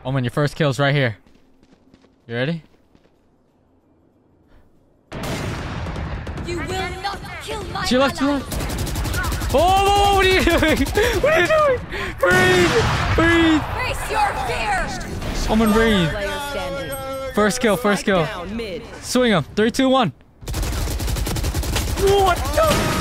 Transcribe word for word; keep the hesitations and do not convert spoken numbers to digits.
Omen, your first kill's right here. You ready? You will not kill my To your left, to your ally. left. Oh, whoa, whoa, what are you doing? What are you doing? Breathe! Breathe! Face your fear. Omen, breathe. Player standing. First kill, first Spike kill. down mid. Swing him. Three, two, one. What the